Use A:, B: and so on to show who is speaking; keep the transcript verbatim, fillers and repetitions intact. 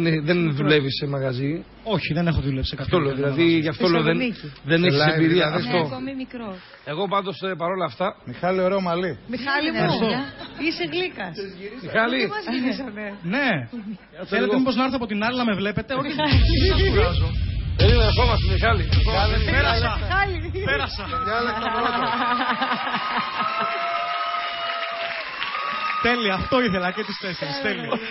A: Δεν δουλεύει σε μαγαζί.
B: Όχι, δεν έχω δουλέψει σε κάποιο.
A: Αυτό λέω, δηλαδή γι' αυτό λέω δεν, δεν έχει εμπειρία.
C: Ναι,
A: Αυτό.
C: ακόμη μικρό.
A: Εγώ πάντως παρόλα αυτά.
D: Μιχάλη, ωραίο μαλλί.
C: Μιχάλη μου, είσαι γλύκας.
A: Μιχάλη.
B: Ναι. Θέλετε μήπως να έρθω από την άλλη να με βλέπετε? Όχι.
A: Περίμενε, ερχόμαστε, Μιχάλη.
B: Πέρασα. Πέρασα. Τέλεια, αυτό ήθελα και τις τέσσερις. Τέλεια.